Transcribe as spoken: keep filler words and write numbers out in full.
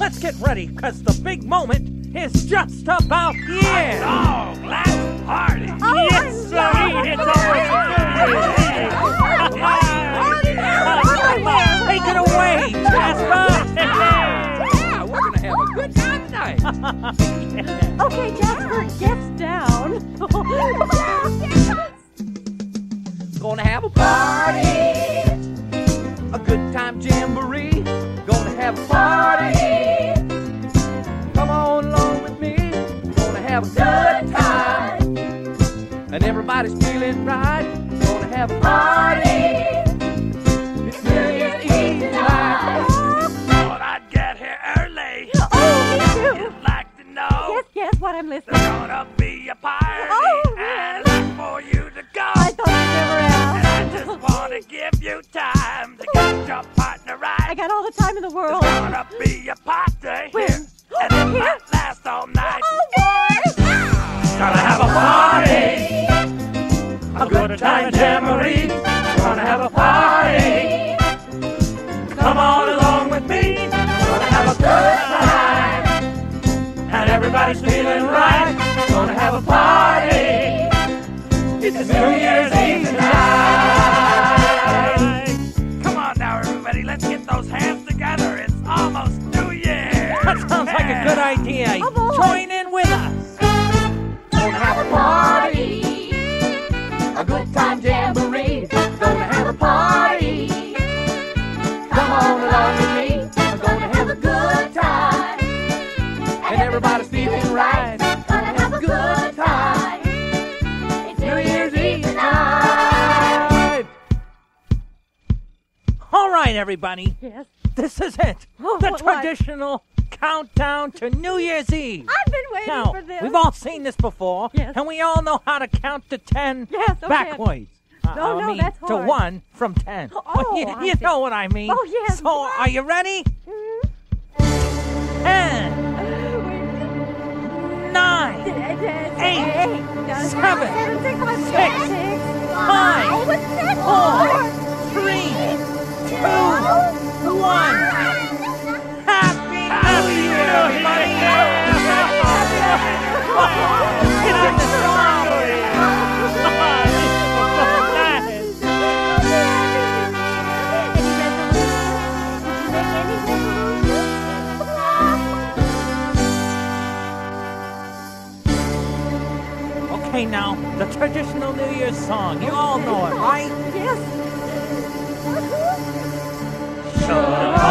let's get ready, because the big moment is just about here. Oh, let's party. Oh, Yes, sir. It's always Take it away, Jasper. Yeah, we're going to have a good time tonight. Okay, Jasper, gets down. Gonna have a party. A good time jamboree. Gonna have a party. Come on along with me. Gonna have a good time. And everybody's feeling right. Gonna have a party. It's New Year's Eve tonight. Thought I'd get here early. Oh, me too. You'd like to know Yes, yes, what I'm listening. there's gonna be a party. Oh, And I'd like for you to go. I thought I'd never And I ask. just wanna give you time to get your partner right. I got all the time in the world. There's gonna be a party Where? here, and it Here? might last all night. Oh, boy. Gonna have a party, a good time jamboree. Gonna have a party. Come on along with me. Gonna have a good time, and everybody's feeling right. Gonna have a party. It's New Year's Eve tonight. Come on now, everybody. Let's get those hands together. It's almost New Year. That sounds like a good idea. Come on. Join in with us. Gonna have a party, a good time jamboree. Gonna have a party. Come on along with me. We're gonna have a good time, and everybody's feeling right. Gonna have a good time. It's New Year's Eve tonight. All right, everybody. Yes. This is it. Oh, The what- what? traditional countdown to New Year's Eve. I've been waiting Now, for this. we've all seen this before, Yes. and we all know how to count to ten Yes, okay. backwards. Uh, No, I no, mean, that's to hard. one from ten. Oh, Well, you I you see. know what I mean. Oh, yes. So, are you ready? Mhm. Ten, nine, Eight, seven, six, six, five, four, three, two, one. Happy New Year, everybody! Get in the song! Okay, now, the traditional New Year's song. You all know it, right? Yes. Should